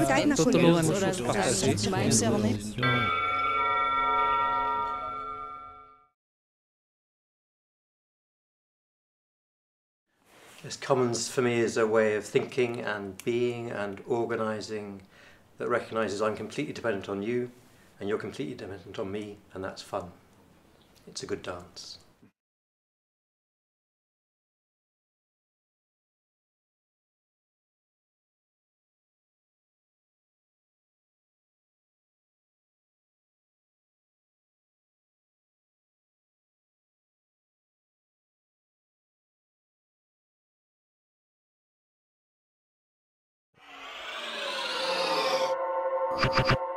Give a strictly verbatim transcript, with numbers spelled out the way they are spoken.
Keine Tutulungan mo oder siya so. kasi. Schmeiß auch nicht. Yes, commons for me is a way of thinking and being and organising that recognises I'm completely dependent on you and you're completely dependent on me, and that's fun. It's a good dance. You